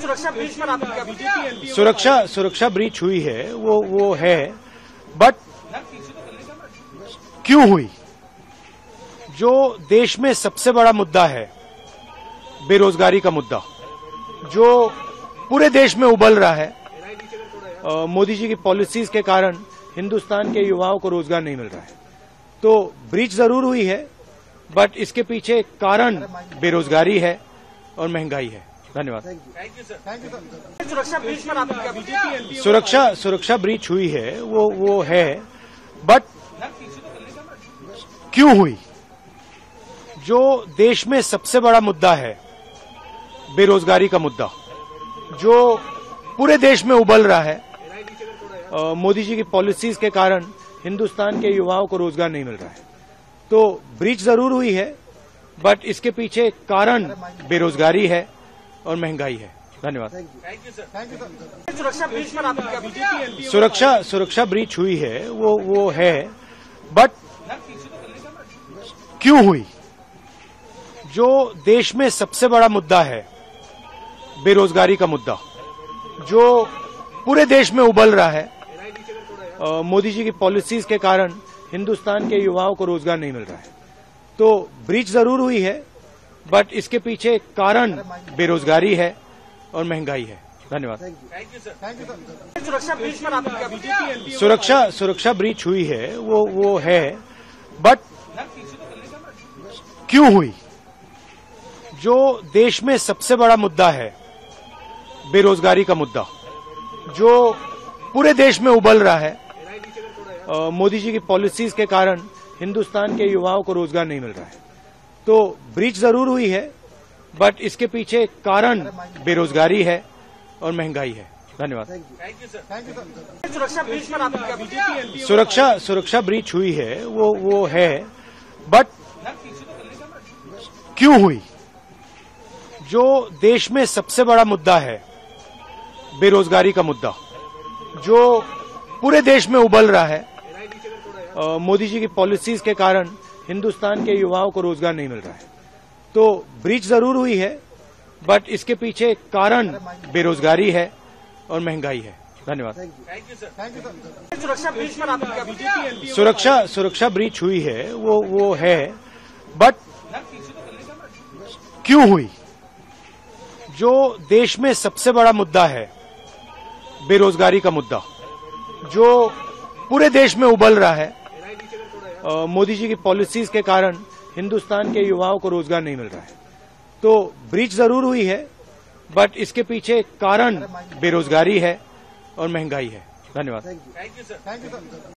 सुरक्षा ब्रीच हुई है, वो है, बट क्यों हुई? जो देश में सबसे बड़ा मुद्दा है, बेरोजगारी का मुद्दा, जो पूरे देश में उबल रहा है, मोदी जी की पॉलिसीज के कारण हिंदुस्तान के युवाओं को रोजगार नहीं मिल रहा है। तो ब्रीच जरूर हुई है, बट इसके पीछे कारण बेरोजगारी है और महंगाई है। धन्यवाद। सुरक्षा ब्रीच हुई है, वो है, बट क्यों हुई? जो देश में सबसे बड़ा मुद्दा है, बेरोजगारी का मुद्दा, जो पूरे देश में उबल रहा है, मोदी जी की पॉलिसीज के कारण हिंदुस्तान के युवाओं को रोजगार नहीं मिल रहा है। तो ब्रीच जरूर हुई है, बट इसके पीछे कारण बेरोजगारी है और महंगाई है। धन्यवाद। सुरक्षा ब्रीच हुई है, वो है, बट क्यों हुई? जो देश में सबसे बड़ा मुद्दा है, बेरोजगारी का मुद्दा, जो पूरे देश में उबल रहा है, मोदी जी की पॉलिसीज के कारण हिंदुस्तान के युवाओं को रोजगार नहीं मिल रहा है। तो ब्रीच जरूर हुई है, बट इसके पीछे कारण बेरोजगारी है और महंगाई है। धन्यवाद। सुरक्षा ब्रीच हुई है, वो है, बट क्यों हुई? जो देश में सबसे बड़ा मुद्दा है, बेरोजगारी का मुद्दा, जो पूरे देश में उबल रहा है, मोदी जी की पॉलिसीज के कारण हिंदुस्तान के युवाओं को रोजगार नहीं मिल रहा है। तो ब्रीच जरूर हुई है, बट इसके पीछे कारण बेरोजगारी है और महंगाई है। धन्यवाद। सुरक्षा ब्रीच हुई है, वो है, बट क्यों हुई? जो देश में सबसे बड़ा मुद्दा है, बेरोजगारी का मुद्दा, जो पूरे देश में उबल रहा है, मोदी जी की पॉलिसीज के कारण हिंदुस्तान के युवाओं को रोजगार नहीं मिल रहा है। तो ब्रीच जरूर हुई है, बट इसके पीछे कारण बेरोजगारी है और महंगाई है। धन्यवाद। सुरक्षा ब्रीच हुई है, वो है, बट क्यों हुई? जो देश में सबसे बड़ा मुद्दा है, बेरोजगारी का मुद्दा, जो पूरे देश में उबल रहा है, मोदी जी की पॉलिसीज के कारण हिंदुस्तान के युवाओं को रोजगार नहीं मिल रहा है। तो ब्रीच जरूर हुई है, बट इसके पीछे कारण बेरोजगारी है और महंगाई है। धन्यवाद।